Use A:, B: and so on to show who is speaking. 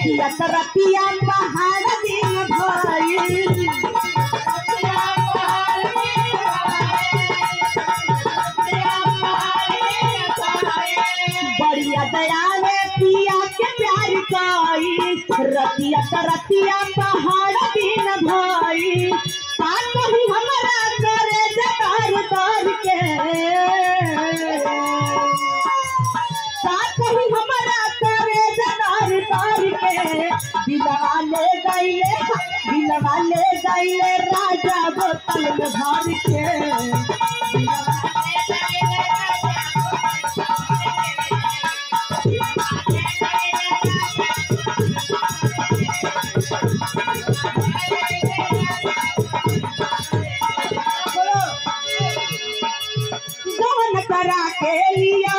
A: रतिया रतिया पहाड़ दिन भइल बढ़िया दयाले पिया के प्यार कई रतिया रतिया पहाड़ दिन भइल कहीं हमारा करे जतार तार के कहीं हमारा करे जतार तार के दिलवा ले गईले राजा बोतल में भर के करा के लिया